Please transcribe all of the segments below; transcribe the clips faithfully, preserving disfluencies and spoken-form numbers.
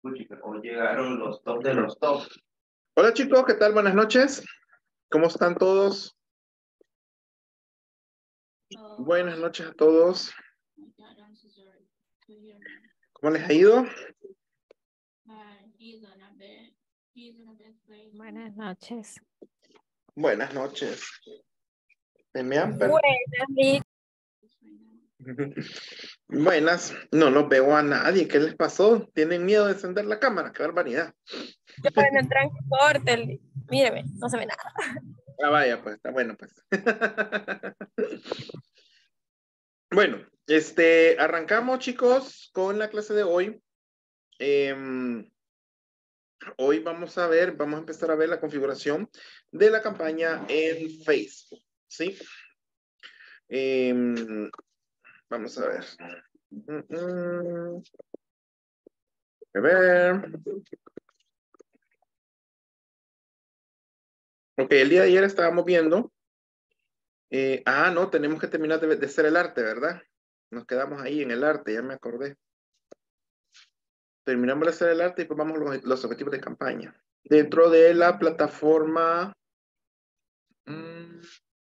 O llegaron los top de los top. Hola chicos, ¿qué tal? Buenas noches. ¿Cómo están todos? Oh. Buenas noches a todos. My God, I'm so sorry. To hear me. ¿Cómo les ha ido? Uh, he's on a bed. He's in a bed place. Buenas noches. Buenas noches. ¿Me Amper? Buenas, Vic. Buenas. No los veo a nadie. ¿Qué les pasó? ¿Tienen miedo de encender la cámara? ¡Qué barbaridad! Yo en el transporte, el- míreme, no se ve nada. Ah, vaya, pues está bueno, pues. Bueno, este, arrancamos chicos con la clase de hoy. Em, hoy vamos a ver, vamos a empezar a ver la configuración de la campaña en Facebook, ¿sí? Em, vamos a ver. Mm, mm. A ver. Ok, el día de ayer estábamos viendo. eh, ah, no, tenemos que terminar de, de hacer el arte, ¿verdad? Nos quedamos ahí en el arte, ya me acordé. Terminamos de hacer el arte y pues vamos a los, los objetivos de campaña. Dentro de la plataforma. mm,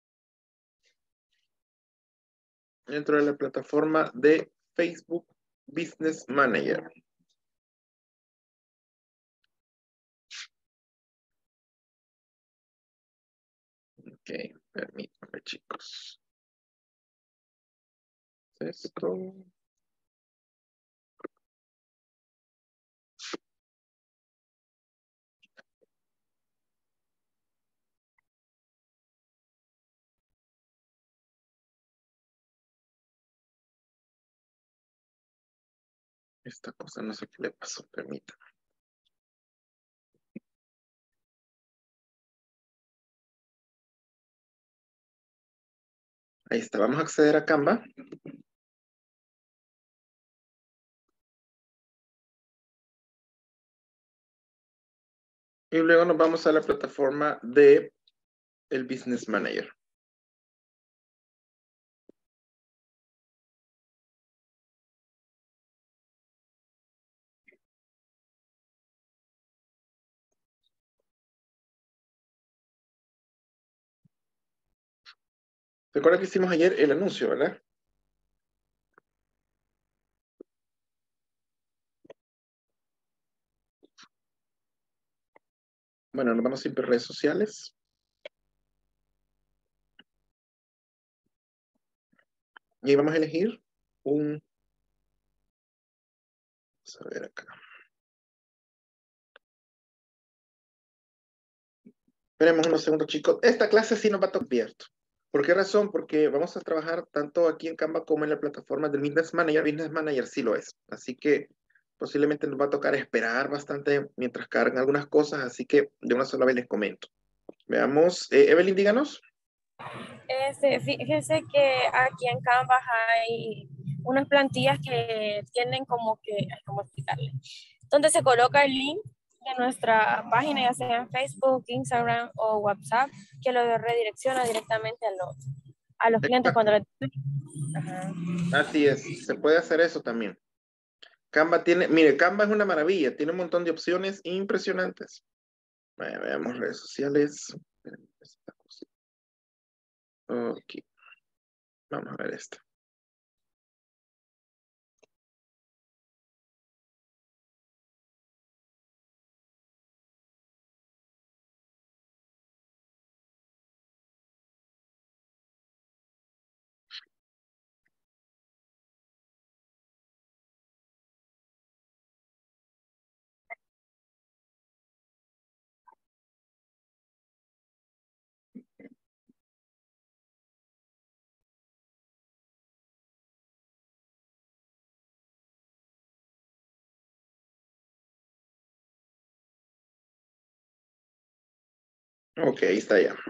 dentro de la plataforma de Facebook Business Manager. Ok, permítanme chicos. Esto. Esta cosa no sé qué le pasó, permítanme. Ahí está, vamos a acceder a Canva. Y luego nos vamos a la plataforma de el Business Manager. Recuerda que hicimos ayer el anuncio, ¿verdad? Bueno, nos vamos siempre a redes sociales. Y ahí vamos a elegir un... Vamos a ver acá. Esperemos unos segundos, chicos. Esta clase sí nos va a tocar abierto. ¿Por qué razón? Porque vamos a trabajar tanto aquí en Canva como en la plataforma del Business Manager. Business Manager sí lo es. Así que posiblemente nos va a tocar esperar bastante mientras cargan algunas cosas. Así que de una sola vez les comento. Veamos. Eh, Evelyn, díganos. Este, fíjese que aquí en Canva hay unas plantillas que tienen como que, ay, ¿cómo explicarle? Donde se coloca el link de nuestra página, ya sea en Facebook, Instagram o WhatsApp, que lo redirecciona directamente a los, a los clientes cuando le... Ajá. Así es. Se puede hacer eso también. Canva tiene, mire, Canva es una maravilla. Tiene un montón de opciones impresionantes. Vaya, veamos redes sociales. Ok. Vamos a ver esto. Ok, ahí está ya.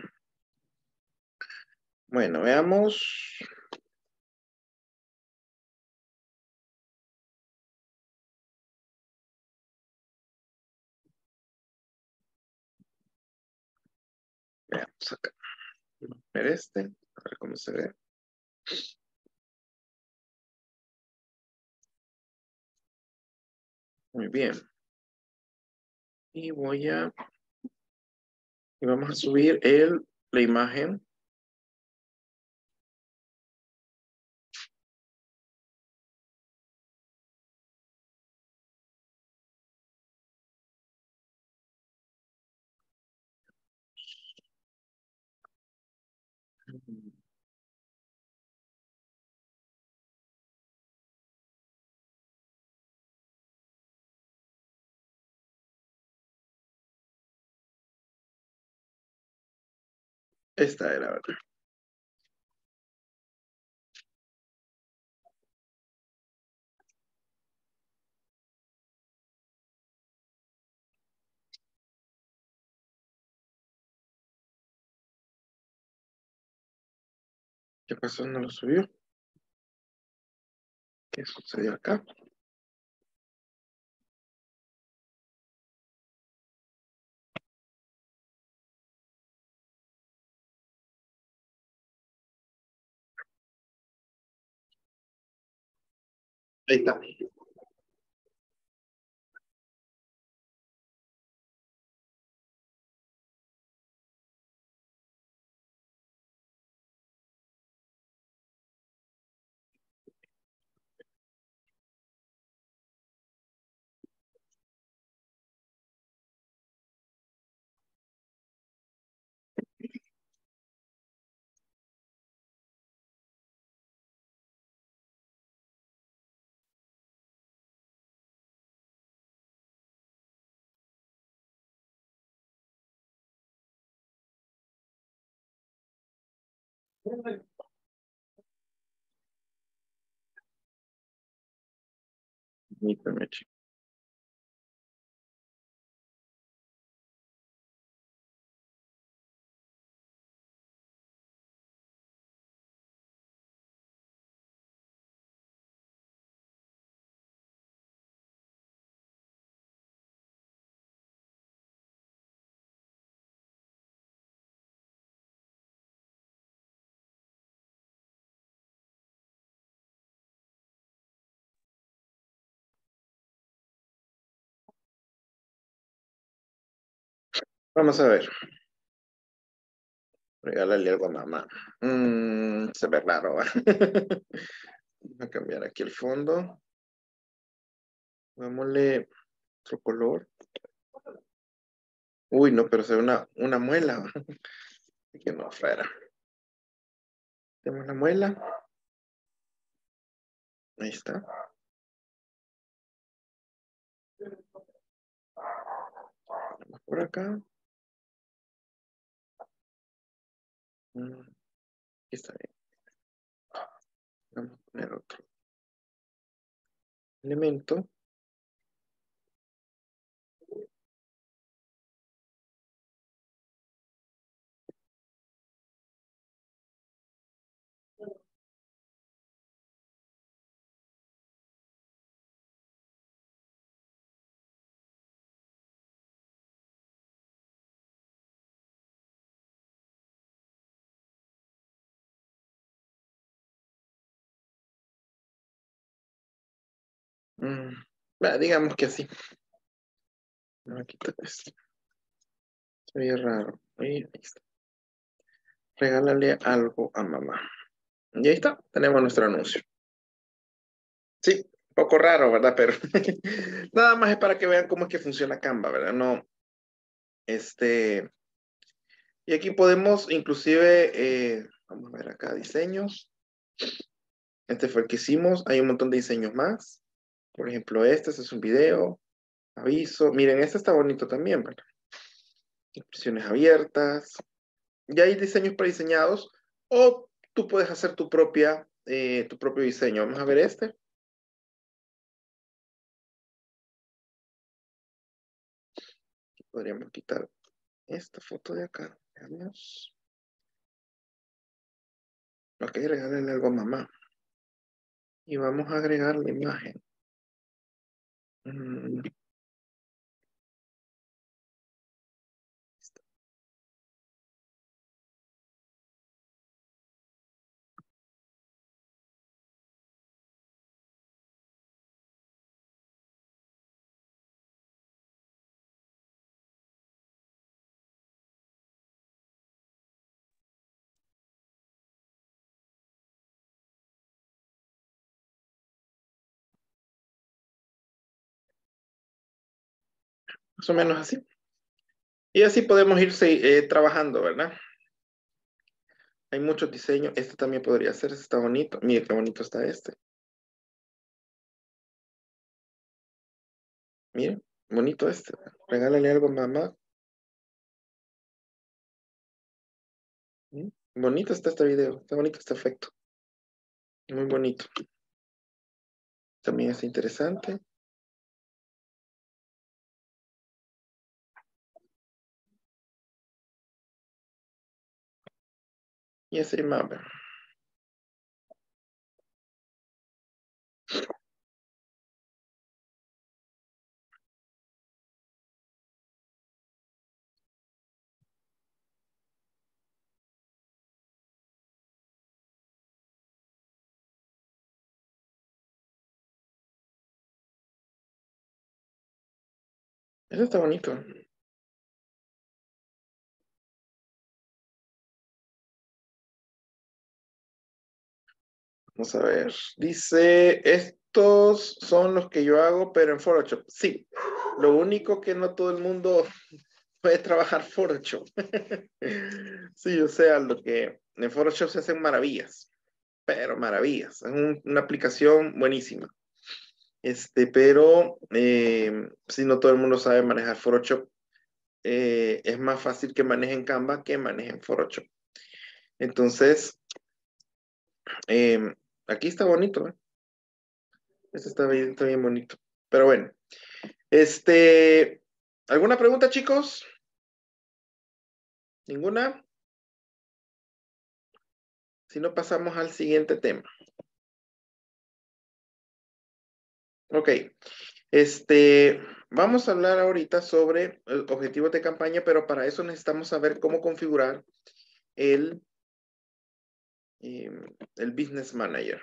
Bueno, veamos. Veamos acá. Ver este. A ver cómo se ve. Muy bien. Y voy a... Y vamos a subir el, la imagen. Esta era, ¿verdad? ¿Qué pasó? ¿No lo subió? ¿Qué sucedió acá? Ahí está. Permítame, chicos. Vamos a ver. Regálale algo a mamá. Mm, se ve raro, ¿va? Voy a cambiar aquí el fondo. Vámosle otro color. Uy, no, pero se ve una, una muela. Que no, fuera. Tenemos la muela. Ahí está. Vamos por acá. Mm, aquí está bien. Vamos a poner otro elemento. Mm, va, digamos que así. Vamos a quitar esto. Se ve raro. Ahí, ahí está. Regálale algo a mamá. Y ahí está. Tenemos nuestro anuncio. Sí, un poco raro, ¿verdad? Pero nada más es para que vean cómo es que funciona Canva, ¿verdad? No, este, y aquí podemos inclusive, eh, vamos a ver acá, diseños. Este fue el que hicimos. Hay un montón de diseños más. Por ejemplo, este, este es un video, aviso. Miren, este está bonito también, ¿verdad? Impresiones abiertas. Ya hay diseños prediseñados o tú puedes hacer tu propia, eh, tu propio diseño. Vamos a ver este. Podríamos quitar esta foto de acá. Veamos. Ok, regálenle algo a mamá. Y vamos a agregar la imagen. Mm, Más o menos así. Y así podemos irse eh, trabajando, ¿verdad? Hay muchos diseños. Este también podría ser. Este está bonito. Mire qué bonito está este. Mire, bonito este. Regálale algo a mamá. ¿Mm? Bonito está este video. Está bonito este efecto. Muy bonito. También es interesante. Y así más. ¿Ve? Eso está bonito. Vamos a ver. Dice, estos son los que yo hago, pero en Photoshop. Sí. Lo único que no todo el mundo puede trabajar Photoshop. Sí, o sea, lo que en Photoshop se hacen maravillas, pero maravillas. Es un- una aplicación buenísima. Este, pero eh, si no todo el mundo sabe manejar Photoshop, eh, es más fácil que manejen Canva que manejen Photoshop. Entonces, eh, aquí está bonito, ¿eh? Este está bien, está bien bonito. Pero bueno, este, ¿alguna pregunta, chicos? ¿Ninguna? Si no, pasamos al siguiente tema. Ok, este, vamos a hablar ahorita sobre eh, objetivos de campaña, pero para eso necesitamos saber cómo configurar el, eh, el Business Manager.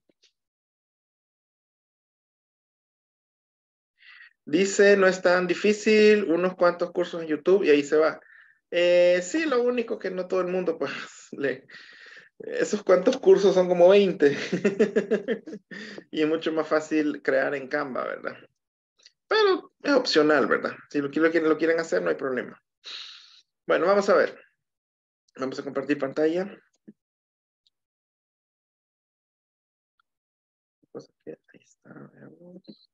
Dice, no es tan difícil, unos cuantos cursos en YouTube y ahí se va. Eh, sí, lo único que no todo el mundo, pues, le, esos cuantos cursos son como veinte. Y es mucho más fácil crear en Canva, ¿verdad? Pero es opcional, ¿verdad? Si lo, lo, quieren, lo quieren hacer, no hay problema. Bueno, vamos a ver. Vamos a compartir pantalla. Pues aquí, ahí está, veamos.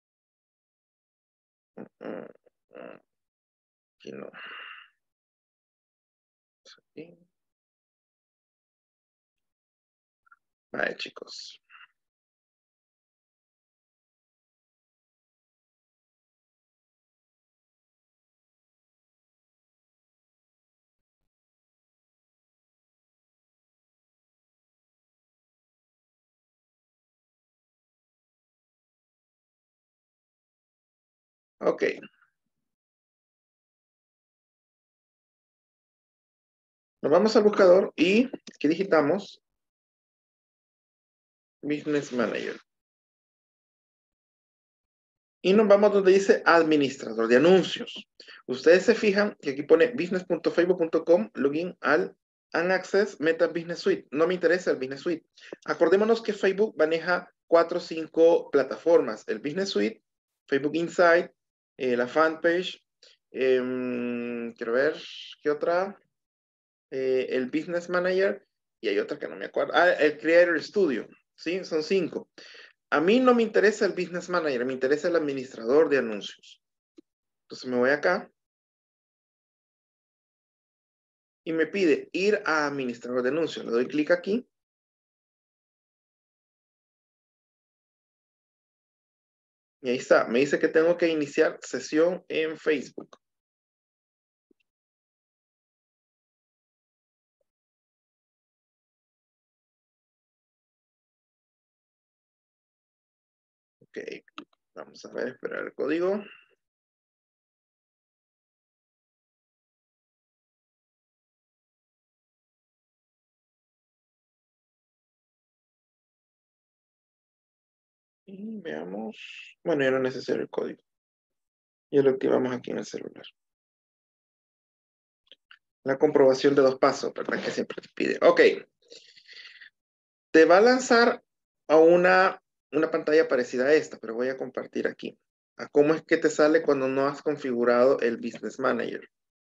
Aquí no. Aquí. Vale, chicos. Ok. Nos vamos al buscador y aquí digitamos Business Manager. Y nos vamos donde dice administrador de anuncios. Ustedes se fijan que aquí pone business punto facebook punto com, login al and access Meta Business Suite. No me interesa el Business Suite. Acordémonos que Facebook maneja cuatro o cinco plataformas. El Business Suite, Facebook Insight, eh, la fanpage, eh, quiero ver, ¿qué otra? Eh, el Business Manager y hay otra que no me acuerdo. Ah, el Creator Studio, ¿sí? Son cinco. A mí no me interesa el Business Manager, me interesa el administrador de anuncios. Entonces me voy acá y me pide ir a administrador de anuncios. Le doy clic aquí. Y ahí está. Me dice que tengo que iniciar sesión en Facebook. Ok. Vamos a ver, esperar el código. Y veamos. Bueno, ya no es necesario el código. Ya lo activamos aquí en el celular. La comprobación de dos pasos, ¿verdad? Que siempre te pide. Ok. Te va a lanzar a una, una pantalla parecida a esta, pero voy a compartir aquí. a cómo es que te sale cuando no has configurado el Business Manager.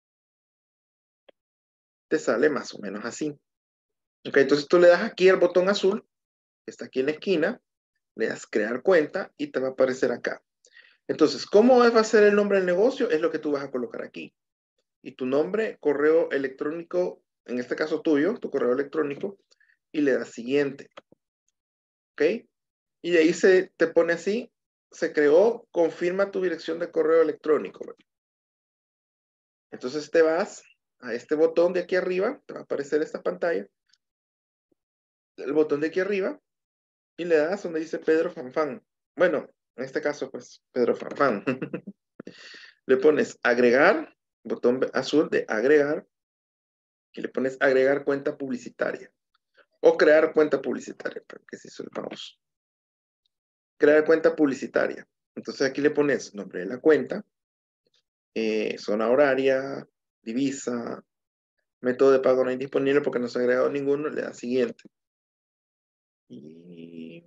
Te sale más o menos así. Ok, entonces tú le das aquí el botón azul, que está aquí en la esquina, le das crear cuenta y te va a aparecer acá. Entonces, ¿cómo va a ser el nombre del negocio? Es lo que tú vas a colocar aquí. Y tu nombre, correo electrónico, en este caso tuyo, tu correo electrónico, y le das siguiente. ¿Ok? Y de ahí se te pone así, se creó, confirma tu dirección de correo electrónico. Entonces te vas a este botón de aquí arriba, te va a aparecer esta pantalla, el botón de aquí arriba, y le das donde dice Pedro Fanfan. Bueno, en este caso, pues, Pedro Fanfan. Le pones agregar, botón azul de agregar, y le pones agregar cuenta publicitaria. O crear cuenta publicitaria, para que se soltamos. Crear cuenta publicitaria. Entonces aquí le pones nombre de la cuenta, eh, zona horaria, divisa, método de pago no hay disponible porque no se ha agregado ninguno, le da siguiente. Y...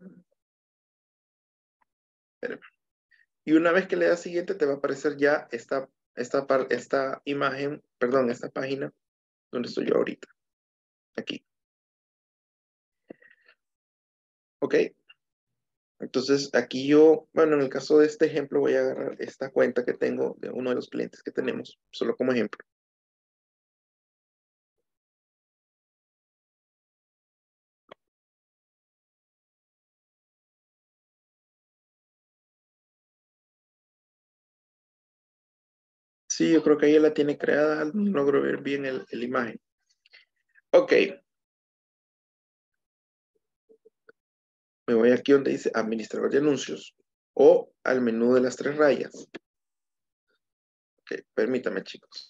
y una vez que le das siguiente te va a aparecer ya esta, esta, esta imagen, perdón, esta página donde estoy yo ahorita. Aquí. ¿Ok? Entonces aquí yo, bueno, en el caso de este ejemplo voy a agarrar esta cuenta que tengo de uno de los clientes que tenemos, solo como ejemplo. Sí, yo creo que ella la tiene creada, no logro ver bien el, el imagen. Ok. Me voy aquí donde dice administrador de anuncios o al menú de las tres rayas. Ok, permítame, chicos.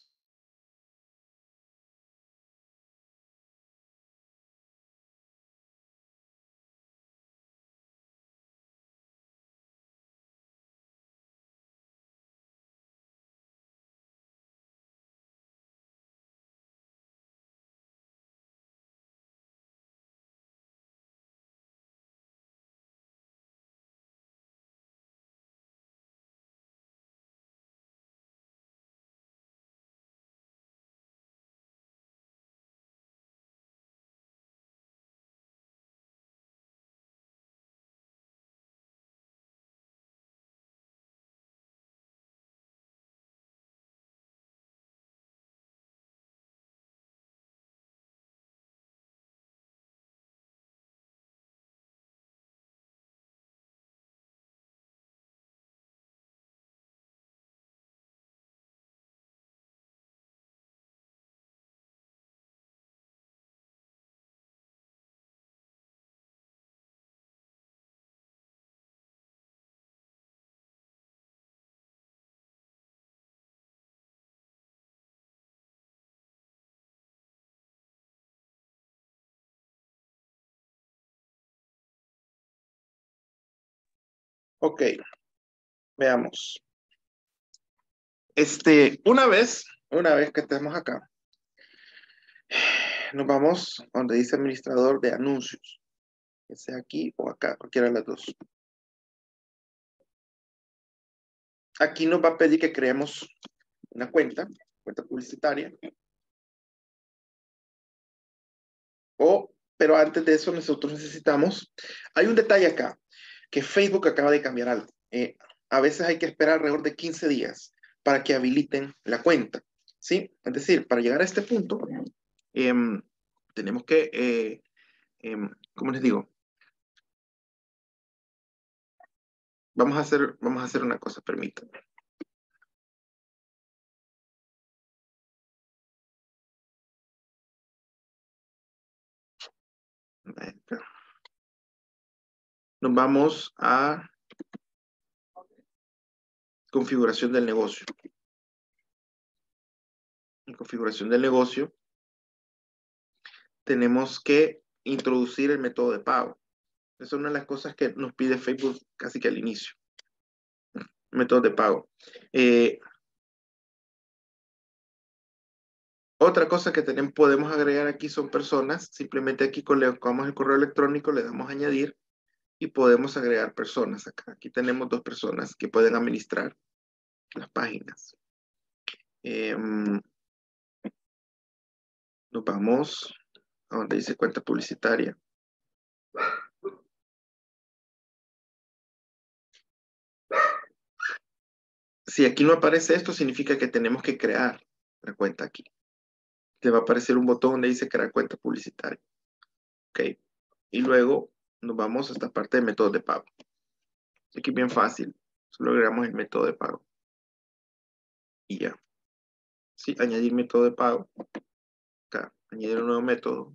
Ok, veamos. Este, una vez, una vez que estemos acá, nos vamos a donde dice administrador de anuncios. Que sea aquí o acá, cualquiera de las dos. Aquí nos va a pedir que creemos una cuenta, cuenta publicitaria. O, pero antes de eso nosotros necesitamos, hay un detalle acá, que Facebook acaba de cambiar algo. Eh, a veces hay que esperar alrededor de quince días para que habiliten la cuenta, ¿sí? Es decir, para llegar a este punto, eh, tenemos que, eh, eh, ¿cómo les digo? Vamos a hacer, vamos a hacer una cosa, permítanme. Nos vamos a configuración del negocio. En configuración del negocio, tenemos que introducir el método de pago. Esa es una de las cosas que nos pide Facebook casi que al inicio. Método de pago. Eh, otra cosa que tenemos, podemos agregar aquí son personas. Simplemente aquí colocamos el correo electrónico, le damos a añadir y podemos agregar personas acá. Aquí tenemos dos personas que pueden administrar las páginas. Eh, nos vamos a donde dice cuenta publicitaria. Si aquí no aparece esto, significa que tenemos que crear la cuenta aquí. Te va a aparecer un botón donde dice crear cuenta publicitaria. Ok. Y luego nos vamos a esta parte de métodos de pago. Aquí es bien fácil. Solo agregamos el método de pago. Y ya. Sí, añadir método de pago. Acá, añadir un nuevo método.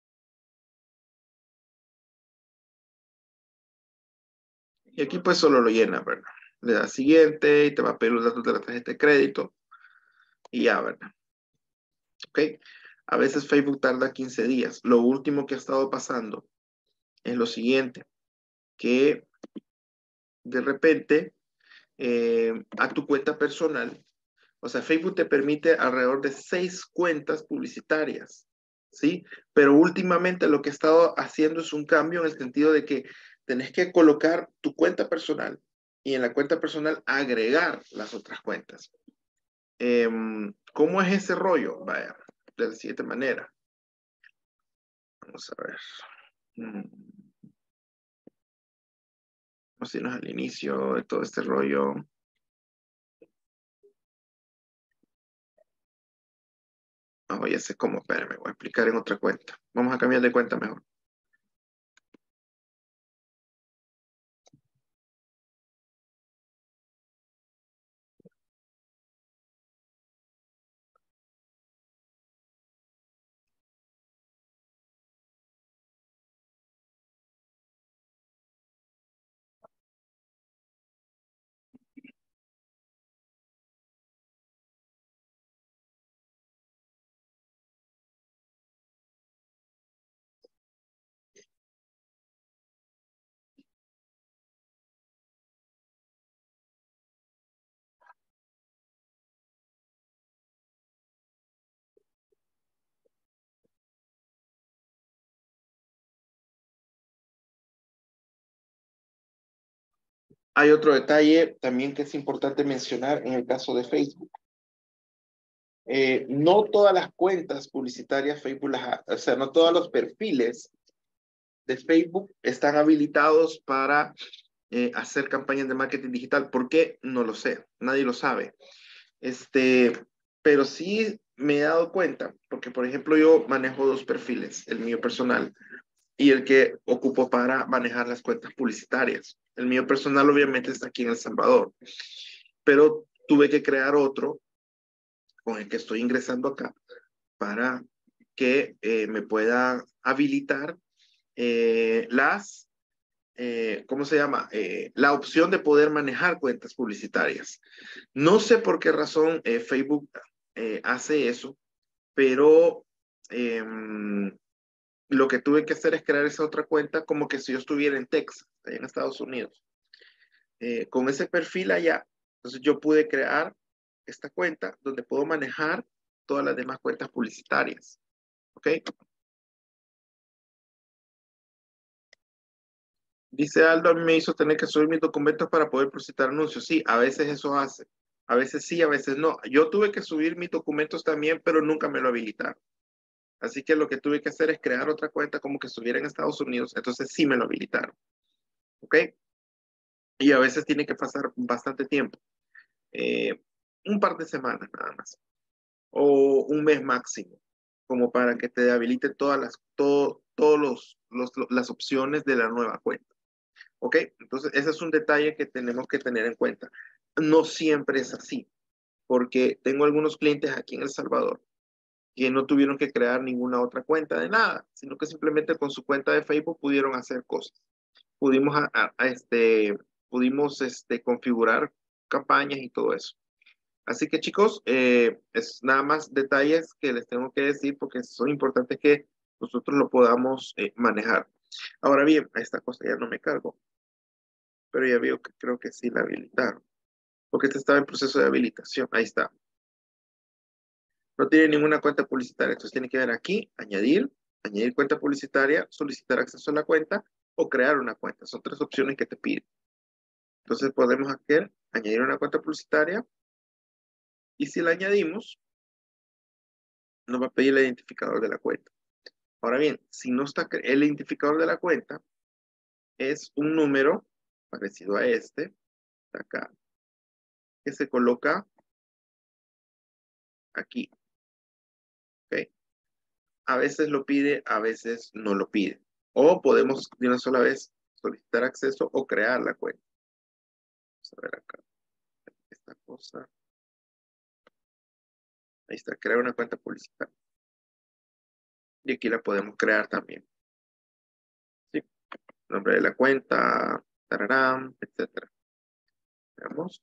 Y aquí pues solo lo llena, ¿verdad? Le das siguiente y te va a pedir los datos de la tarjeta de crédito. Y ya, ¿verdad? Ok. A veces Facebook tarda quince días. Lo último que ha estado pasando es lo siguiente. Que de repente eh, a tu cuenta personal, o sea, Facebook te permite alrededor de seis cuentas publicitarias, ¿sí? Pero últimamente lo que he estado haciendo es un cambio en el sentido de que tenés que colocar tu cuenta personal y en la cuenta personal agregar las otras cuentas. Eh, ¿Cómo es ese rollo? Vaya, de la siguiente manera. Vamos a ver. Mm. Vamos a irnos al inicio de todo este rollo. Oh, ya sé cómo, espérame, voy a explicar en otra cuenta. Vamos a cambiar de cuenta mejor. Hay otro detalle también que es importante mencionar en el caso de Facebook. Eh, no todas las cuentas publicitarias Facebook, las, o sea, no todos los perfiles de Facebook están habilitados para eh, hacer campañas de marketing digital. ¿Por qué? No lo sé, nadie lo sabe. Este, pero sí me he dado cuenta, porque por ejemplo yo manejo dos perfiles, el mío personal y el que ocupo para manejar las cuentas publicitarias. El mío personal obviamente está aquí en El Salvador, pero tuve que crear otro con el que estoy ingresando acá para que eh, me pueda habilitar eh, las, eh, ¿cómo se llama? Eh, la opción de poder manejar cuentas publicitarias. No sé por qué razón eh, Facebook eh, hace eso, pero eh, lo que tuve que hacer es crear esa otra cuenta como que si yo estuviera en Texas, allá en Estados Unidos. Eh, con ese perfil allá, entonces yo pude crear esta cuenta donde puedo manejar todas las demás cuentas publicitarias. ¿Ok? Dice Aldo, a mí me hizo tener que subir mis documentos para poder presentar anuncios. Sí, a veces eso hace. A veces sí, a veces no. Yo tuve que subir mis documentos también, pero nunca me lo habilitaron. Así que lo que tuve que hacer es crear otra cuenta como que estuviera en Estados Unidos. Entonces sí me lo habilitaron. ¿Ok? Y a veces tiene que pasar bastante tiempo. Eh, un par de semanas nada más. O un mes máximo. Como para que te habilite todas las, todo, todos los, los, las opciones de la nueva cuenta. ¿Ok? Entonces, ese es un detalle que tenemos que tener en cuenta. No siempre es así, porque tengo algunos clientes aquí en El Salvador que no tuvieron que crear ninguna otra cuenta de nada, sino que simplemente con su cuenta de Facebook pudieron hacer cosas. Pudimos, a, a, a este, pudimos este, configurar campañas y todo eso. Así que chicos, eh, es nada más detalles que les tengo que decir porque son importantes que nosotros lo podamos eh, manejar. Ahora bien, esta cosa ya no me cargo, pero ya veo que creo que sí la habilitaron, porque este estaba en proceso de habilitación. Ahí está. No tiene ninguna cuenta publicitaria, entonces tiene que ver aquí, añadir, añadir cuenta publicitaria, solicitar acceso a la cuenta o crear una cuenta. Son tres opciones que te piden. Entonces podemos hacer, añadir una cuenta publicitaria y si la añadimos, nos va a pedir el identificador de la cuenta. Ahora bien, si no está el identificador de la cuenta, es un número parecido a este, de acá, que se coloca aquí. ¿Ok? A veces lo pide, a veces no lo pide. O podemos de una sola vez solicitar acceso o crear la cuenta. Vamos a ver acá. Esta cosa. Ahí está, crear una cuenta publicitaria. Y aquí la podemos crear también. ¿Sí? Nombre de la cuenta, tararán, etcétera. Veamos.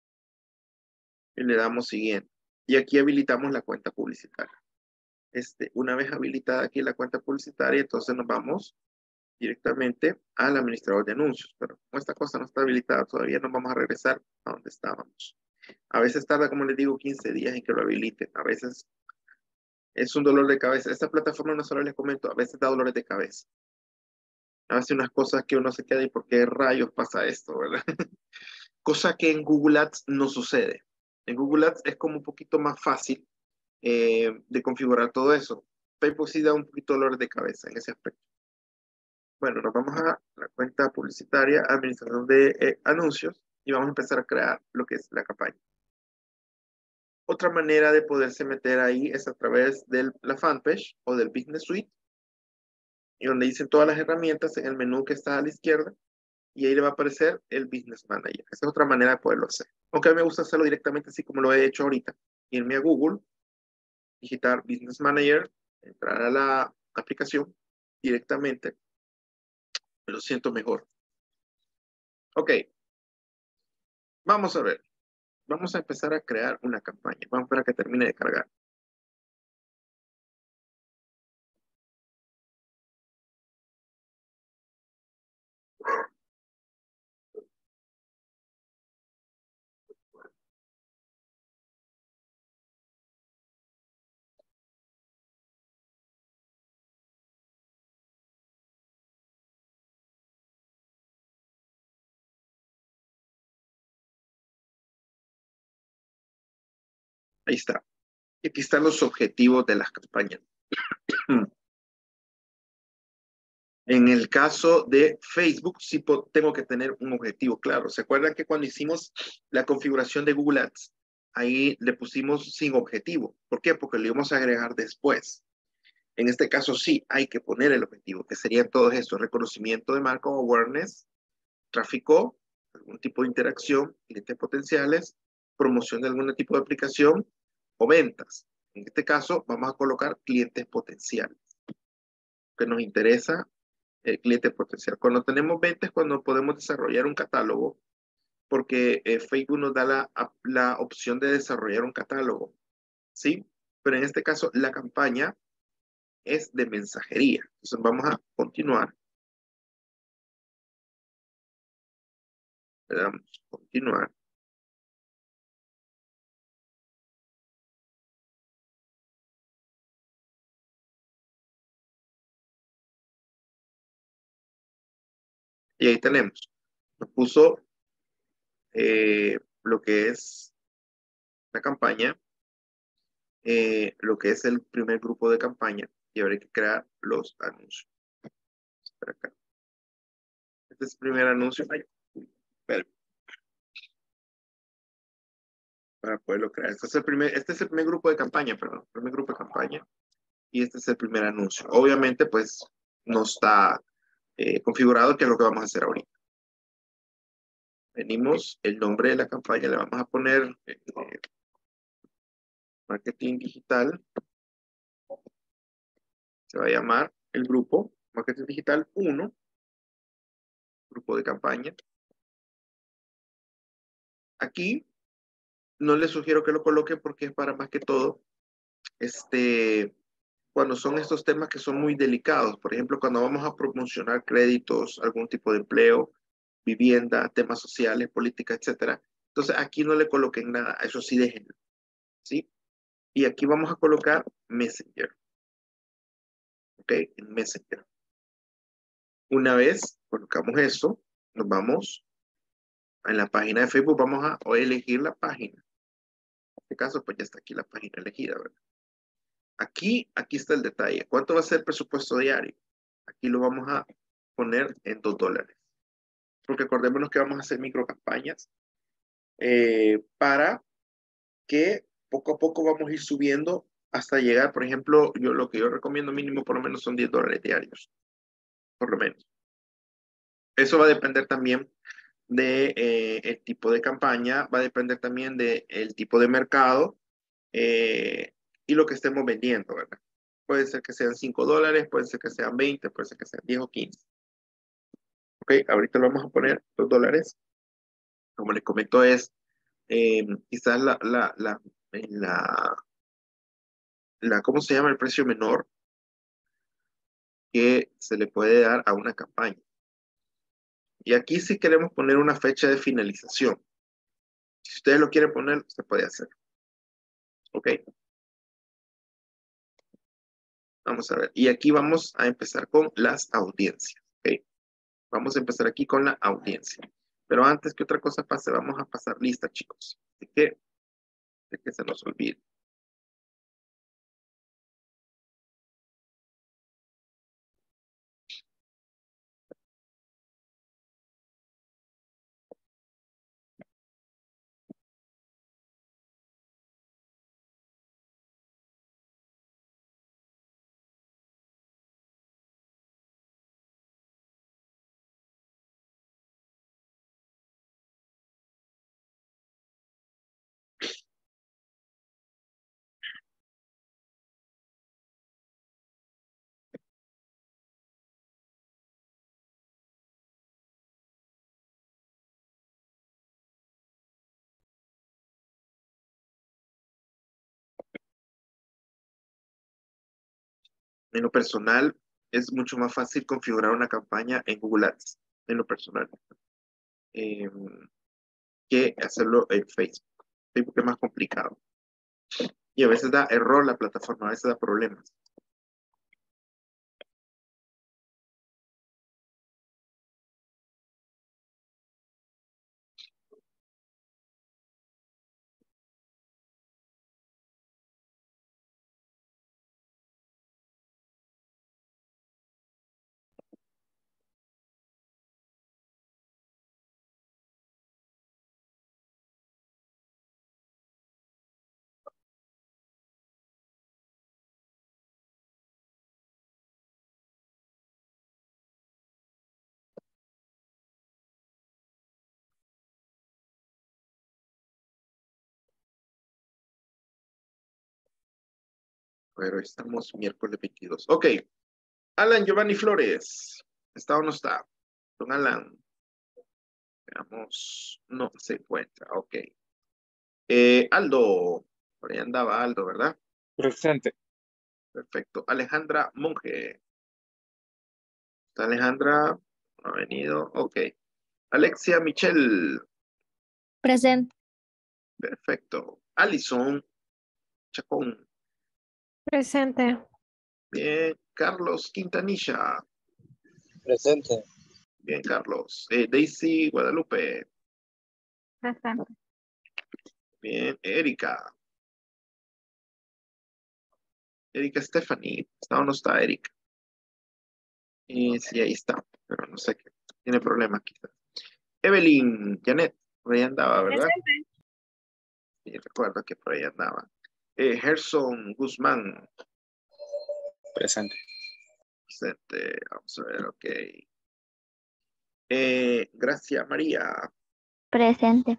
Y le damos siguiente. Y aquí habilitamos la cuenta publicitaria. Este, una vez habilitada aquí la cuenta publicitaria, entonces nos vamos directamente al administrador de anuncios. Pero como esta cosa no está habilitada todavía, nos vamos a regresar a donde estábamos. A veces tarda, como les digo, quince días en que lo habiliten. A veces es un dolor de cabeza. Esta plataforma, no solo les comento, a veces da dolores de cabeza. Hace unas cosas que uno se queda y por qué rayos pasa esto, ¿verdad? Cosa que en Google Ads no sucede. En Google Ads es como un poquito más fácil eh, de configurar todo eso. Facebook sí da un poquito de dolores de cabeza en ese aspecto. Bueno, nos vamos a la cuenta publicitaria, administración de eh, anuncios, y vamos a empezar a crear lo que es la campaña. Otra manera de poderse meter ahí es a través de la fanpage o del Business Suite, y donde dicen todas las herramientas en el menú que está a la izquierda, y ahí le va a aparecer el Business Manager. Esa es otra manera de poderlo hacer. Aunque a mí me gusta hacerlo directamente así como lo he hecho ahorita. Irme a Google, digitar Business Manager, entrar a la aplicación directamente. Me lo siento mejor. Ok. Vamos a ver. Vamos a empezar a crear una campaña. Vamos a esperar a que termine de cargar. Ahí está. Y aquí están los objetivos de las campañas. En el caso de Facebook, sí tengo que tener un objetivo claro. ¿Se acuerdan que cuando hicimos la configuración de Google Ads, ahí le pusimos sin objetivo? ¿Por qué? Porque lo íbamos a agregar después. En este caso sí hay que poner el objetivo, que serían todos estos: reconocimiento de marca o awareness, tráfico, algún tipo de interacción, clientes potenciales, promoción de algún tipo de aplicación o ventas. En este caso vamos a colocar clientes potenciales, que nos interesa el cliente potencial. Cuando tenemos ventas, cuando podemos desarrollar un catálogo, porque eh, Facebook nos da la, la opción de desarrollar un catálogo, ¿sí? Pero en este caso la campaña es de mensajería. Entonces vamos a continuar. Le damos continuar. Y ahí tenemos. Nos puso eh, lo que es la campaña, eh, lo que es el primer grupo de campaña, y ahora hay que crear los anuncios. Espera acá. Este es el primer anuncio. Ay, espera. Para poderlo crear. Este es el primer, este es el primer grupo de campaña, perdón, el primer grupo de campaña. Y este es el primer anuncio. Obviamente, pues, no está eh, configurado, que es lo que vamos a hacer ahorita. Venimos, el nombre de la campaña le vamos a poner eh, marketing digital. Se va a llamar el grupo marketing digital uno, grupo de campaña. Aquí no les sugiero que lo coloquen porque es para más que todo, este, cuando son estos temas que son muy delicados. Por ejemplo, cuando vamos a promocionar créditos, algún tipo de empleo, vivienda, temas sociales, política, etcétera. Entonces aquí no le coloquen nada, eso sí déjenlo, ¿sí? Y aquí vamos a colocar Messenger. ¿Ok? En Messenger. Una vez colocamos eso, nos vamos en la página de Facebook, vamos a elegir la página. En este caso, pues ya está aquí la página elegida, ¿verdad? Aquí, aquí está el detalle. ¿Cuánto va a ser el presupuesto diario? Aquí lo vamos a poner en dos dólares. Porque acordémonos que vamos a hacer microcampañas eh, para que poco a poco vamos a ir subiendo hasta llegar, por ejemplo, yo lo que yo recomiendo mínimo por lo menos son diez dólares diarios. Por lo menos. Eso va a depender también de eh, el tipo de campaña, va a depender también del tipo de mercado eh, y lo que estemos vendiendo, ¿verdad? Puede ser que sean cinco dólares, puede ser que sean veinte, puede ser que sean diez o quince. Ok, ahorita lo vamos a poner dos dólares. Como les comento, es eh, quizás la, la, la, la, la, ¿cómo se llama? El precio menor que se le puede dar a una campaña. Y aquí sí queremos poner una fecha de finalización. Si ustedes lo quieren poner, se puede hacer. Ok. Vamos a ver. Y aquí vamos a empezar con las audiencias. Ok. Vamos a empezar aquí con la audiencia. Pero antes que otra cosa pase, vamos a pasar lista, chicos. Así que, de que se nos olvide. En lo personal, es mucho más fácil configurar una campaña en Google Ads. En lo personal. Eh, que hacerlo en Facebook. Facebook es más complicado. Y a veces da error la plataforma, a veces da problemas. Pero estamos miércoles veintidós. Ok. Alan Giovanni Flores. ¿Está o no está? Don Alan. Veamos. No se encuentra. Ok. Eh, Aldo. Por ahí andaba Aldo, ¿verdad? Presente. Perfecto. Alejandra Monge. ¿Está Alejandra? No ha venido. Ok. Alexia Michelle. Presente. Perfecto. Alison Chacón. Presente. Bien. Carlos Quintanilla. Presente. Bien, Carlos. Eh, Daisy Guadalupe. Presente. Bien. Erika. Erika Stephanie. ¿Está o no está Erika? Y sí, ahí está. Pero no sé qué. Tiene problemas quizás. Evelyn Janet. Por ahí andaba, ¿verdad? Presente. Sí, recuerdo que por ahí andaba. Eh, Gerson Guzmán. Presente. Presente. Vamos a ver, ok. Eh, Gracia María. Presente.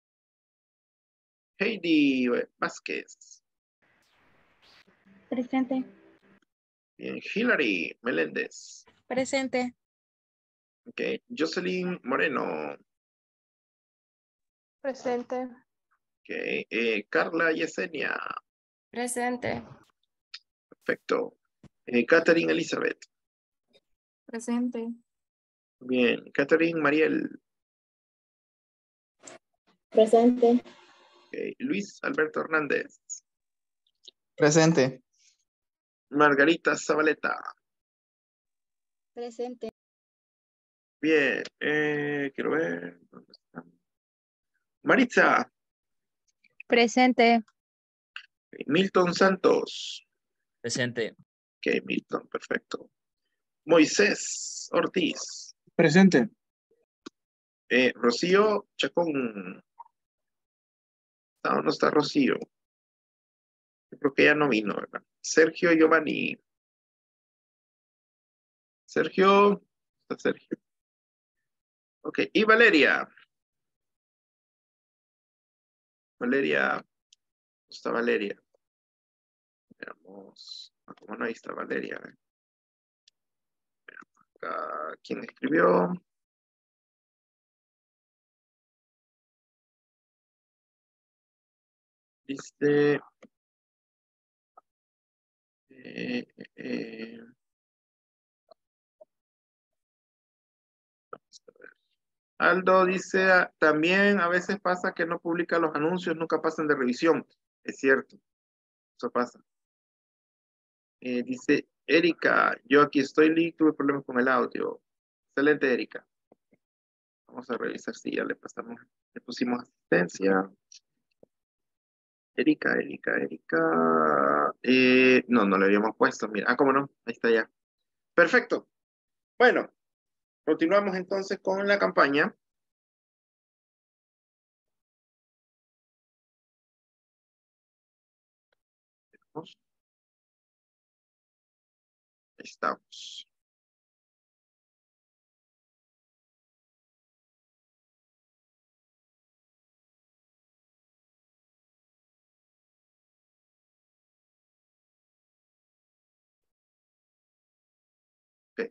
Heidi Vázquez. Presente. Bien, Hilary Meléndez. Presente. Ok. Jocelyn Moreno. Presente. Ok. Eh, Carla Yesenia. Presente. Perfecto. Eh, Catherine Elizabeth. Presente. Bien. Catherine Mariel. Presente. Ok. Luis Alberto Hernández. Presente. Margarita Zabaleta. Presente. Bien, eh, quiero ver. ¿Dónde está? Maritza. Presente. Milton Santos. Presente. Ok, Milton, perfecto. Moisés Ortiz. Presente. Eh, Rocío Chacón. No, no está Rocío. Yo creo que ya no vino, ¿verdad? Sergio Giovanni. Sergio. Está Sergio. Ok, y Valeria. Valeria. ¿Dónde está Valeria? Veamos. Ah, ¿cómo no? Ahí está Valeria. ¿eh? Acá, ¿quién escribió? Dice. Eh, eh, vamos a ver. Aldo dice, ah, también a veces pasa que no publica los anuncios, nunca pasan de revisión. Es cierto, eso pasa. Eh, dice Erika, yo aquí estoy, Lee, tuve problemas con el audio. Excelente, Erika. Vamos a revisar si ya le pasamos, le pusimos asistencia. Erika, Erika, Erika. Eh, no, no le habíamos puesto, mira. Ah, cómo no, ahí está ya. Perfecto. Bueno, continuamos entonces con la campaña. Estamos. Okay.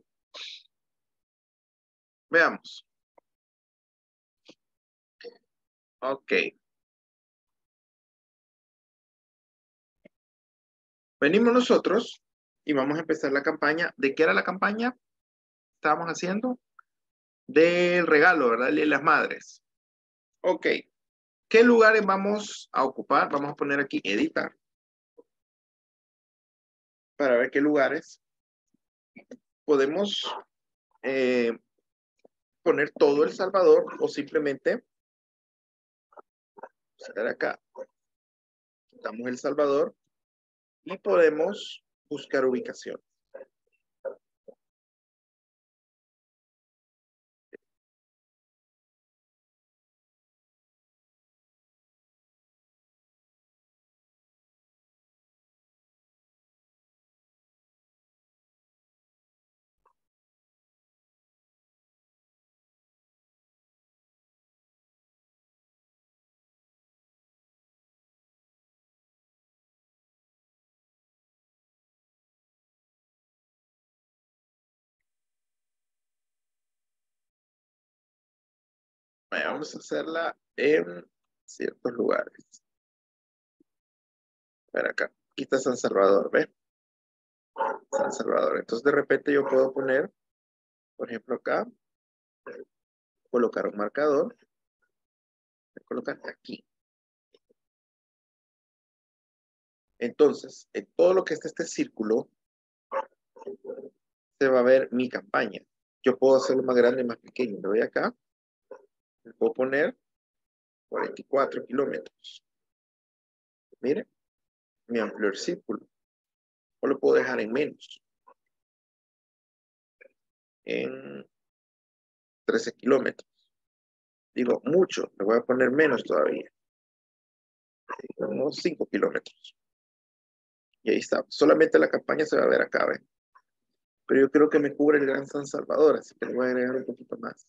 Veamos. Ok. Venimos nosotros y vamos a empezar la campaña. ¿De qué era la campaña? Estábamos haciendo del regalo, ¿verdad? De las madres. Ok. ¿Qué lugares vamos a ocupar? Vamos a poner aquí editar. Para ver qué lugares podemos eh, poner todo El Salvador o simplemente sacar acá. Quitamos El Salvador y podemos buscar ubicación. Vaya, vamos a hacerla en ciertos lugares. A ver acá. Aquí está San Salvador, ¿ve? San Salvador. Entonces de repente yo puedo poner, por ejemplo acá, colocar un marcador. Colocar aquí. Entonces, en todo lo que está este círculo, se va a ver mi campaña. Yo puedo hacerlo más grande y más pequeño. Le voy acá. Le puedo poner cuarenta y cuatro kilómetros. Mire, me amplió el círculo. O lo puedo dejar en menos. En trece kilómetros. Digo, mucho. Le voy a poner menos todavía. Digamos cinco kilómetros. Y ahí está. Solamente la campaña se va a ver acá, ¿ven? Pero yo creo que me cubre el Gran San Salvador, así que le voy a agregar un poquito más.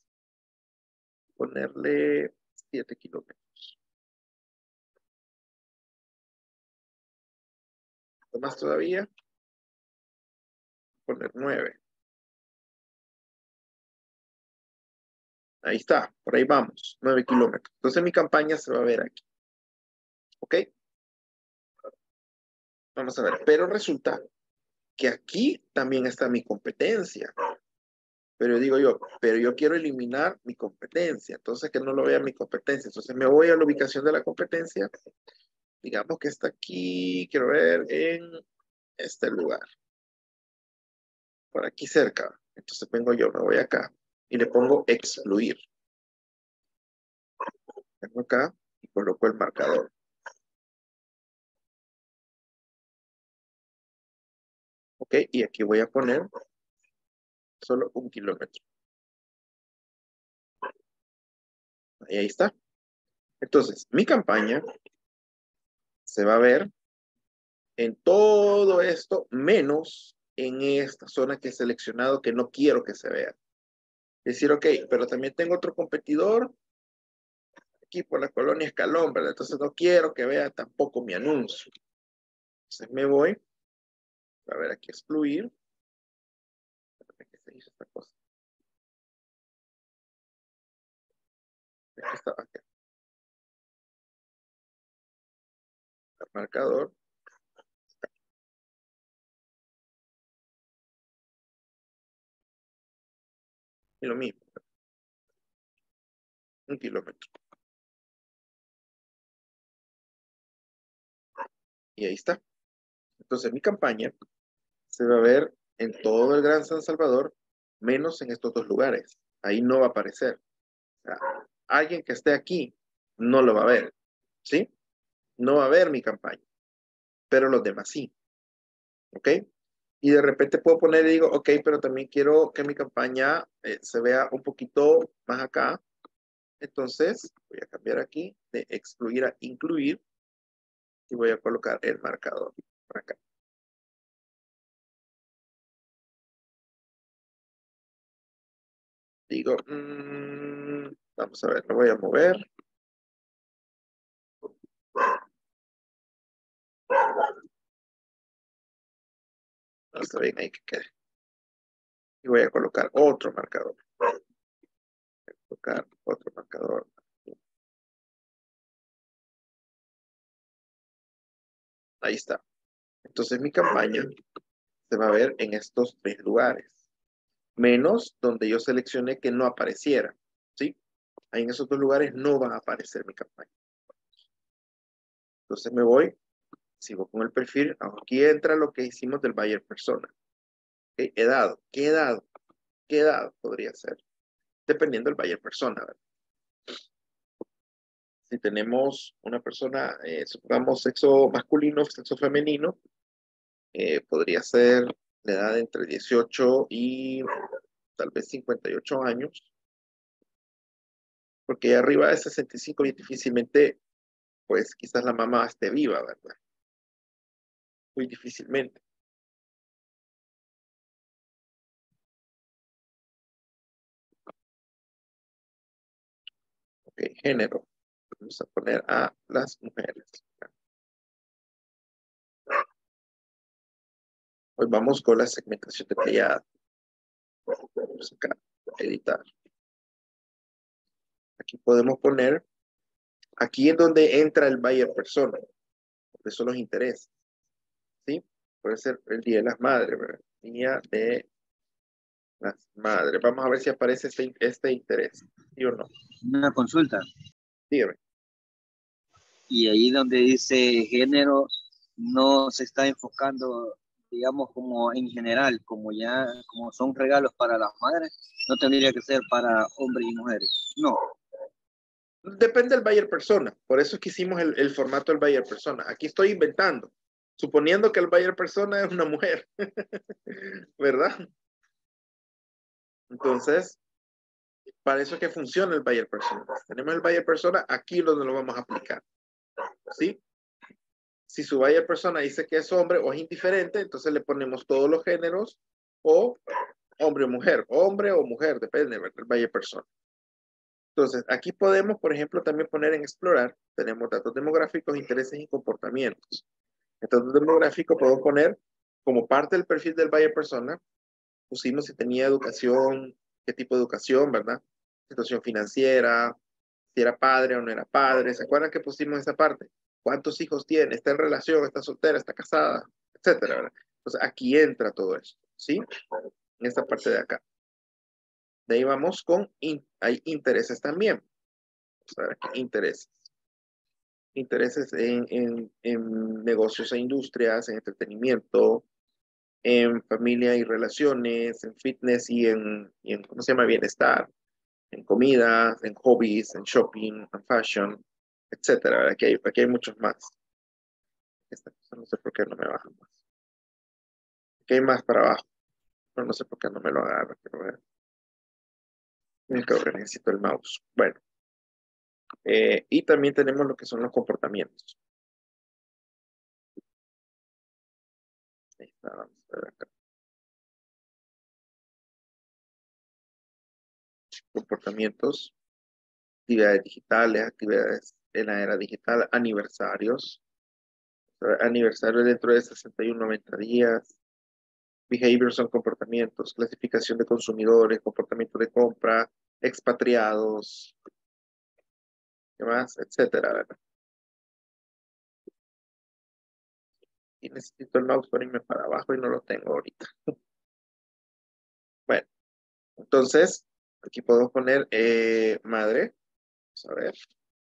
Ponerle siete kilómetros. Más todavía. Poner nueve. Ahí está, por ahí vamos, nueve kilómetros. Entonces mi campaña se va a ver aquí. ¿Ok? Vamos a ver, pero resulta que aquí también está mi competencia. Pero digo yo, pero yo quiero eliminar mi competencia. Entonces que no lo vea mi competencia. Entonces me voy a la ubicación de la competencia. Digamos que está aquí, quiero ver, en este lugar. Por aquí cerca. Entonces vengo yo, me voy acá. y le pongo excluir. Vengo acá y coloco el marcador. Ok, y aquí voy a poner solo un kilómetro. Y ahí está. Entonces, mi campaña se va a ver en todo esto, menos en esta zona que he seleccionado que no quiero que se vea. Decir, ok, pero también tengo otro competidor aquí por la colonia Escalón, ¿verdad? Entonces no quiero que vea tampoco mi anuncio. Entonces me voy, a ver aquí excluir. ¿Qué se hizo esta cosa? Aquí está, acá. El marcador. Y lo mismo. Un kilómetro. Y ahí está. Entonces mi campaña se va a ver en todo el Gran San Salvador, menos en estos dos lugares. Ahí no va a aparecer. O sea, alguien que esté aquí no lo va a ver. ¿Sí? No va a ver mi campaña. Pero los demás sí. ¿Ok? Y de repente puedo poner y digo, ok, pero también quiero que mi campaña eh, se vea un poquito más acá. Entonces, voy a cambiar aquí de excluir a incluir y voy a colocar el marcador por acá. Digo, mmm, vamos a ver, lo voy a mover. No está bien ahí que quede. Y voy a colocar otro marcador. Voy a colocar otro marcador. Ahí está. Entonces mi campaña se va a ver en estos tres lugares. Menos donde yo seleccioné que no apareciera. ¿Sí? Ahí en esos dos lugares no va a aparecer mi campaña. Entonces me voy, sigo con el perfil. Aquí entra lo que hicimos del buyer persona. ¿Okay? He dado, ¿qué he dado? ¿Qué edad podría ser? Dependiendo del buyer persona, ¿verdad? Si tenemos una persona, eh, supongamos sexo masculino, sexo femenino, eh, podría ser la edad entre dieciocho y tal vez cincuenta y ocho años, porque arriba de sesenta y cinco difícilmente, pues quizás la mamá esté viva, ¿verdad? Muy difícilmente. Ok, género. Vamos a poner a las mujeres. Hoy vamos con la segmentación detallada. Vamos acá, editar. Aquí podemos poner, aquí es donde entra el buyer persona. Por eso los intereses. ¿Sí? Puede ser el Día de las Madres, ¿verdad? Día de las Madres. Vamos a ver si aparece este, este interés. ¿Sí o no? Una consulta. Dígame. Y ahí donde dice género, no se está enfocando, digamos, como en general, como ya, como son regalos para las madres, no tendría que ser para hombres y mujeres. No. Depende del buyer persona. Por eso es que hicimos el, el formato del buyer persona. Aquí estoy inventando. Suponiendo que el buyer persona es una mujer. ¿Verdad? Entonces, para eso es que funciona el buyer persona. Tenemos el buyer persona aquí donde lo vamos a aplicar. ¿Sí? Si su buyer persona dice que es hombre o es indiferente, entonces le ponemos todos los géneros o hombre o mujer. Hombre o mujer, depende del buyer persona. Entonces, aquí podemos, por ejemplo, también poner en explorar. Tenemos datos demográficos, intereses y comportamientos. En datos demográficos podemos poner como parte del perfil del buyer persona, pusimos si tenía educación, qué tipo de educación, ¿verdad? Situación financiera, si era padre o no era padre. ¿Se acuerdan que pusimos esa parte? ¿Cuántos hijos tiene? ¿Está en relación? ¿Está soltera? ¿Está casada? Etcétera, ¿verdad? Entonces aquí entra todo esto, ¿sí? En esta parte de acá. De ahí vamos con, in, hay intereses también. Vamos a ver aquí, intereses. Intereses en, en, en negocios e industrias, en entretenimiento, en familia y relaciones, en fitness y en, y en ¿cómo se llama? Bienestar, en comidas, en hobbies, en shopping, en fashion, etcétera. Aquí hay, aquí hay muchos más. Esta cosa no sé por qué no me baja más. Aquí hay más para abajo, pero no sé por qué no me lo agarra. Quiero ver. Creo que necesito el mouse. Bueno. Eh, y también tenemos lo que son los comportamientos. Ahí está, vamos a ver acá. Comportamientos, actividades digitales, actividades en la era digital, aniversarios, aniversarios dentro de sesenta y uno a noventa días, behaviors son comportamientos, clasificación de consumidores, comportamiento de compra, expatriados, ¿qué más? Etcétera, ¿verdad? Y necesito el mouse para irme para abajo y no lo tengo ahorita. Bueno, entonces, aquí podemos poner eh, madre. Vamos a ver.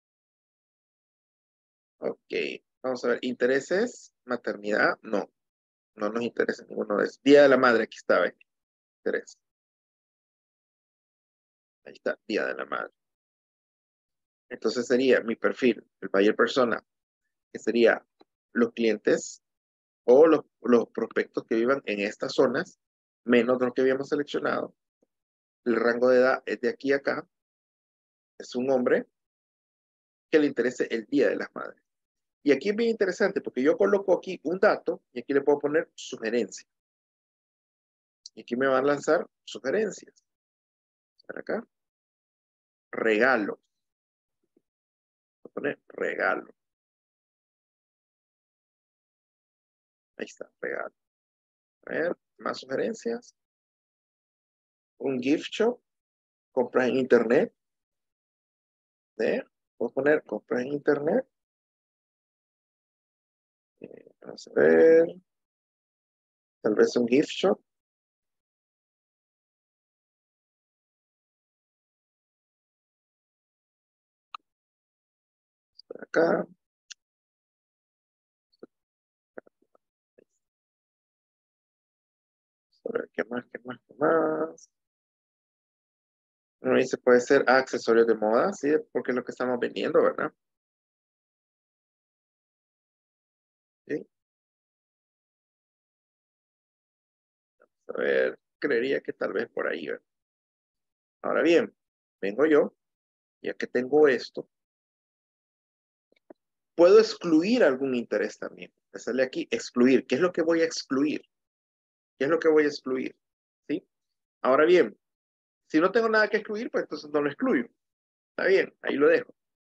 Ok, vamos a ver. Intereses, maternidad, no. No nos interesa ninguno de esos. Día de la madre, aquí está, ¿ve? Interés. Ahí está, Día de la madre. Entonces sería mi perfil, el buyer persona, que sería los clientes o los, los prospectos que vivan en estas zonas, menos de lo que habíamos seleccionado. El rango de edad es de aquí a acá. Es un hombre que le interese el Día de las Madres. Y aquí es bien interesante porque yo coloco aquí un dato y aquí le puedo poner sugerencia. Y aquí me van a lanzar sugerencias. Para acá. Regalo. Voy a poner regalo. Ahí está, regalo. A ver, más sugerencias. Un gift shop. Compras en internet. ¿Eh? Voy a poner compras en internet. Eh, vamos a ver. Tal vez un gift shop. Por acá. A ver, ¿qué más? ¿Qué más? ¿Qué más? Uno dice, puede ser ah, accesorios de moda, sí, porque es lo que estamos vendiendo, ¿verdad? Sí. A ver, creería que tal vez por ahí, ¿verdad? Ahora bien, vengo yo, ya que tengo esto, puedo excluir algún interés también. Me sale aquí, excluir. ¿Qué es lo que voy a excluir? ¿Qué es lo que voy a excluir? ¿Sí? Ahora bien, si no tengo nada que excluir, pues entonces no lo excluyo. Está bien, ahí lo dejo.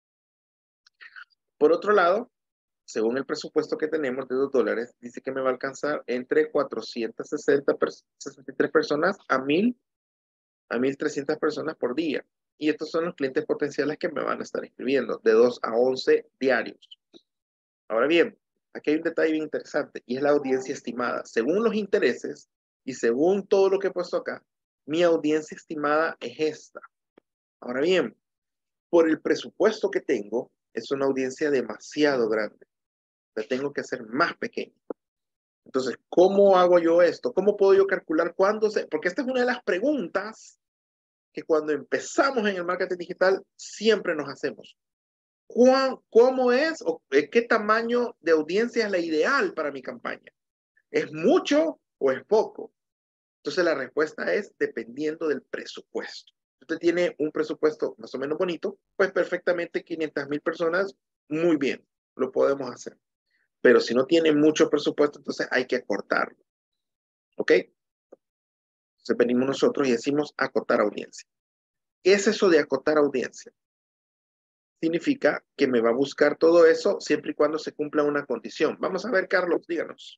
Por otro lado, según el presupuesto que tenemos de dos dólares, dice que me va a alcanzar entre cuatrocientas sesenta, sesenta y tres personas a mil, a mil trescientas personas por día. Y estos son los clientes potenciales que me van a estar inscribiendo, de dos a once diarios. Ahora bien, aquí hay un detalle bien interesante, y es la audiencia estimada. Según los intereses, y según todo lo que he puesto acá, mi audiencia estimada es esta. Ahora bien, por el presupuesto que tengo, es una audiencia demasiado grande. La tengo que hacer más pequeña. Entonces, ¿cómo hago yo esto? ¿Cómo puedo yo calcular cuándo se...? Porque esta es una de las preguntas que cuando empezamos en el marketing digital siempre nos hacemos. ¿Cuán, ¿Cómo es o qué tamaño de audiencia es la ideal para mi campaña? ¿Es mucho o es poco? Entonces la respuesta es dependiendo del presupuesto. Usted tiene un presupuesto más o menos bonito, pues perfectamente quinientas mil personas, muy bien, lo podemos hacer. Pero si no tiene mucho presupuesto, entonces hay que acortarlo. ¿Ok? Entonces venimos nosotros y decimos acotar audiencia. ¿Qué es eso de acotar audiencia? Significa que me va a buscar todo eso siempre y cuando se cumpla una condición. Vamos a ver, Carlos, díganos.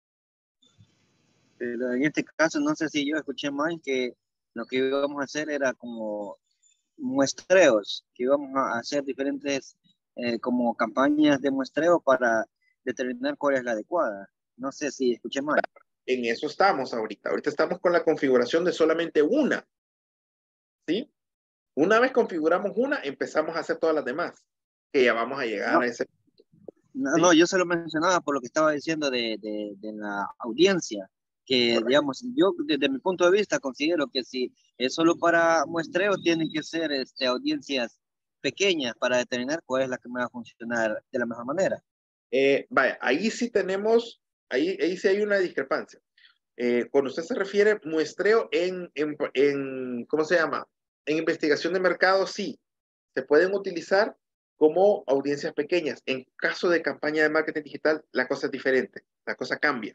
Pero en este caso, no sé si yo escuché mal que lo que íbamos a hacer era como muestreos, que íbamos a hacer diferentes eh, como campañas de muestreo para determinar cuál es la adecuada. No sé si escuché mal. En eso estamos ahorita. Ahorita estamos con la configuración de solamente una. ¿Sí? Una vez configuramos una, empezamos a hacer todas las demás. Que ya vamos a llegar No. a ese. No, ¿Sí? no, yo se lo mencionaba por lo que estaba diciendo de, de, de la audiencia, que, digamos, yo desde mi punto de vista considero que si es solo para muestreo, tienen que ser este, audiencias pequeñas para determinar cuál es la que me va a funcionar de la mejor manera. Eh, vaya, ahí sí tenemos, ahí, ahí sí hay una discrepancia. Eh, cuando usted se refiere muestreo en, en, en, ¿cómo se llama? En investigación de mercado, sí, se pueden utilizar como audiencias pequeñas. En caso de campaña de marketing digital, la cosa es diferente, la cosa cambia.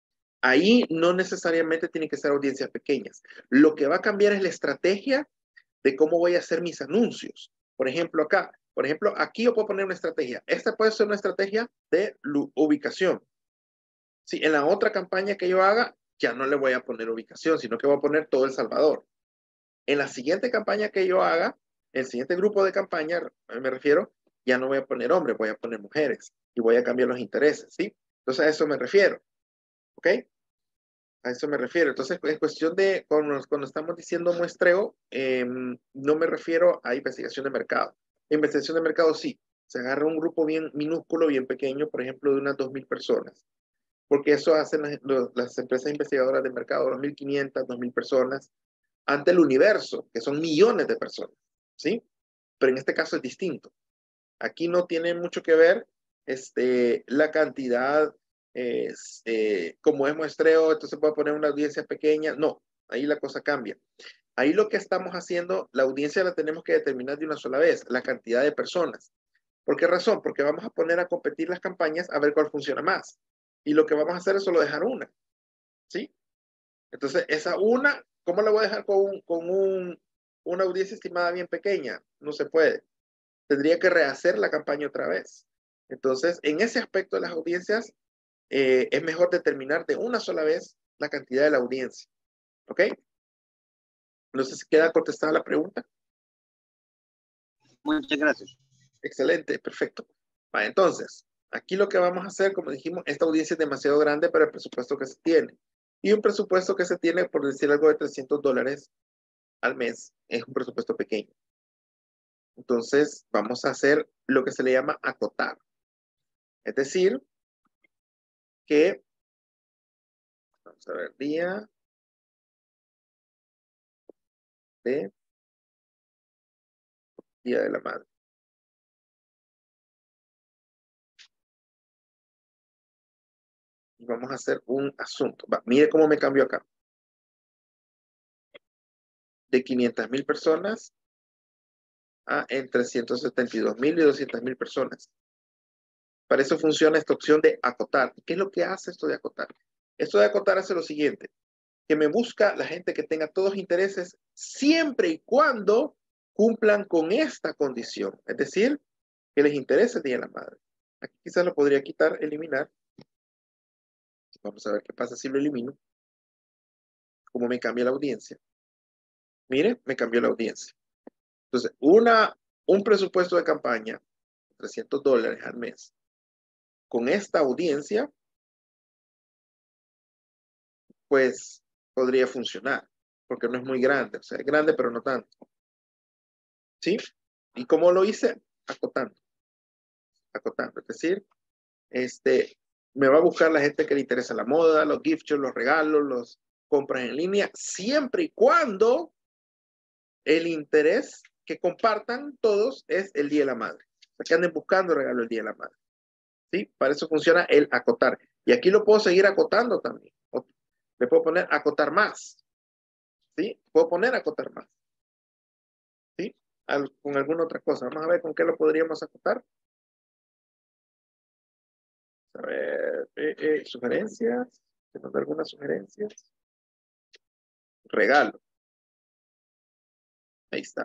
Ahí no necesariamente tienen que ser audiencias pequeñas. Lo que va a cambiar es la estrategia de cómo voy a hacer mis anuncios. Por ejemplo, acá, por ejemplo, aquí yo puedo poner una estrategia. Esta puede ser una estrategia de ubicación. Si en la otra campaña que yo haga, ya no le voy a poner ubicación, sino que voy a poner todo El Salvador. En la siguiente campaña que yo haga, el siguiente grupo de campaña, me refiero, ya no voy a poner hombres, voy a poner mujeres y voy a cambiar los intereses, ¿sí? Entonces a eso me refiero, ¿ok? A eso me refiero. Entonces, en cuestión de, cuando, cuando estamos diciendo muestreo, eh, no me refiero a investigación de mercado. Investigación de mercado sí, se agarra un grupo bien minúsculo, bien pequeño, por ejemplo, de unas dos mil personas, porque eso hacen las, las empresas investigadoras de mercado, dos mil quinientas, dos mil personas, ante el universo, que son millones de personas, ¿sí? Pero en este caso es distinto. Aquí no tiene mucho que ver este, la cantidad, eh, eh, como es muestreo, entonces puedo poner una audiencia pequeña. No, ahí la cosa cambia. Ahí lo que estamos haciendo, la audiencia la tenemos que determinar de una sola vez, la cantidad de personas. ¿Por qué razón? Porque vamos a poner a competir las campañas a ver cuál funciona más. Y lo que vamos a hacer es solo dejar una, ¿sí? Entonces, esa una, ¿cómo la voy a dejar con, un, con un, una audiencia estimada bien pequeña? No se puede. Tendría que rehacer la campaña otra vez. Entonces, en ese aspecto de las audiencias, eh, es mejor determinar de una sola vez la cantidad de la audiencia. ¿Ok? No sé si queda contestada la pregunta. Muchas gracias. Excelente, perfecto. Vale, entonces, aquí lo que vamos a hacer, como dijimos, esta audiencia es demasiado grande para el presupuesto que se tiene. Y un presupuesto que se tiene, por decir algo, de trescientos dólares al mes, es un presupuesto pequeño. Entonces, vamos a hacer lo que se le llama acotar. Es decir, que, vamos a ver, día de Día de la Madre. Y vamos a hacer un asunto. Va, mire cómo me cambió acá. De quinientas mil personas a entre ciento setenta y dos mil y doscientas mil personas. Para eso funciona esta opción de acotar. ¿Qué es lo que hace esto de acotar? Esto de acotar hace lo siguiente, que me busca la gente que tenga todos intereses siempre y cuando cumplan con esta condición. Es decir, que les interese el Día de la Madre. Aquí quizás lo podría quitar, eliminar. Vamos a ver qué pasa si lo elimino. Cómo me cambia la audiencia. Mire, me cambió la audiencia. Entonces, una, un presupuesto de campaña, trescientos dólares al mes, con esta audiencia, pues podría funcionar, porque no es muy grande. O sea, es grande, pero no tanto. ¿Sí? ¿Y cómo lo hice? Acotando. Acotando. Es decir, este, me va a buscar la gente que le interesa la moda, los gift shops, los regalos, los compras en línea, siempre y cuando el interés que compartan todos es el Día de la Madre. O sea, que anden buscando regalo el Día de la Madre. ¿Sí? Para eso funciona el acotar. Y aquí lo puedo seguir acotando también. O le puedo poner acotar más. ¿Sí? Puedo poner acotar más. ¿Sí? Al, con alguna otra cosa. Vamos a ver con qué lo podríamos acotar. A ver, eh, eh, sugerencias. ¿Tenemos algunas sugerencias? Regalo. Ahí está.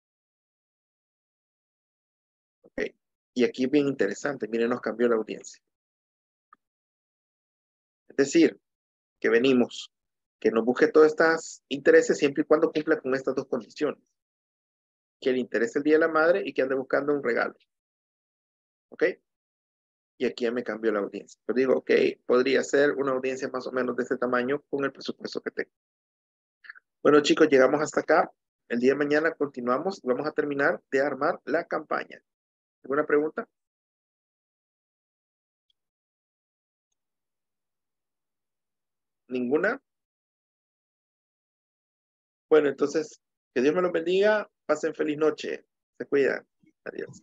Ok. Y aquí es bien interesante. Miren, nos cambió la audiencia. Es decir, que venimos, que nos busque todos estos intereses siempre y cuando cumpla con estas dos condiciones. Que le interese el Día de la Madre y que ande buscando un regalo. ¿Ok? Y aquí ya me cambió la audiencia. Pero digo, ok, podría ser una audiencia más o menos de este tamaño con el presupuesto que tengo. Bueno, chicos, llegamos hasta acá. El día de mañana continuamos y vamos a terminar de armar la campaña. ¿Alguna pregunta? ¿Ninguna? Bueno, entonces, que Dios me los bendiga. Pasen feliz noche. Se cuidan. Adiós.